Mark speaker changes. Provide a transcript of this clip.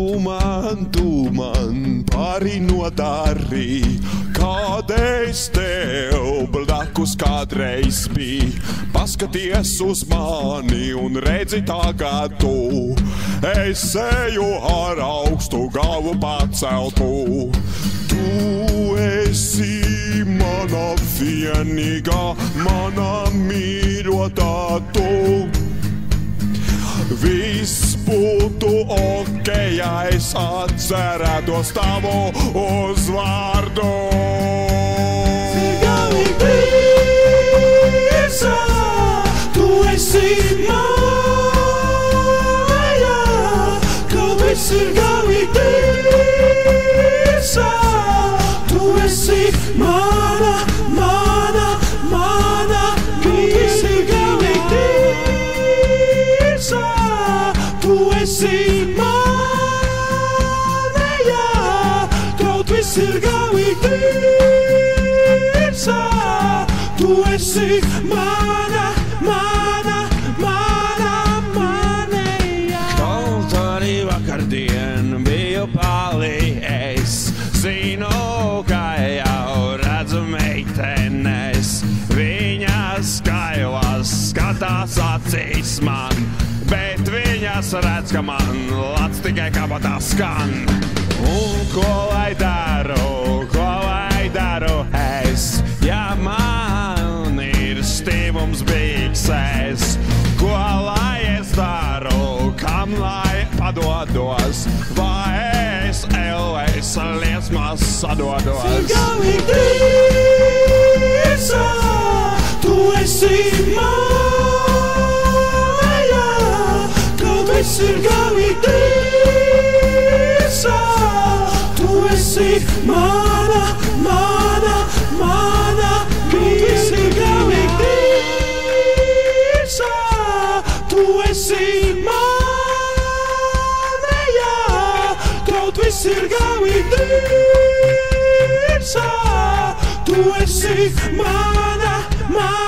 Speaker 1: Tu man pāri nodarīji, kādreiz tev blakus kādreiz bija. Paskaties uz mani un redzi tagad tu, es eju ar augstu galvu paceltu. Tu esi mana vienīgā, mana mīļotā tu. Viss būtu ok, ja es atcerētos tavu uzvārdu.
Speaker 2: Galīgi tiesa, tu esi mājā, kaut viss ir galīgi tiesa, tu esi mana, mana, mana, viss ir galīgi tiesa. Tu esi manējā, kaut viss ir galīgi tiesa. Tu esi mana, mana, mana, manējā.
Speaker 3: Kaut arī vakardien biju palī, es zinu, ka jau redzu meitenes. Viņas skailas skatās acīs man, bet viņas redz, ka man lats tikai kabatā skan. Un ko lai daru es, ja man ir stīvums bīksēs? Ko lai es daru, kam lai padodos, vai es ellēs liesmās sadodos?
Speaker 2: Galīgi tiesa, tu esi mājā, kaut viss ir galīgi tiesa. Tu esi mana, mana, mana, viss ir galīgi tiesa. Tu esi manējā, kaut viss ir galīgi tiesa. Tu esi mana, mana.